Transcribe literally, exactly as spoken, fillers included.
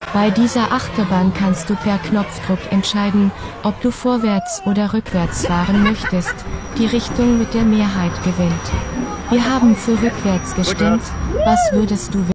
Bei dieser Achterbahn kannst du per Knopfdruck entscheiden, ob du vorwärts oder rückwärts fahren möchtest. Die Richtung mit der Mehrheit gewinnt. Wir haben für rückwärts gestimmt. Was würdest du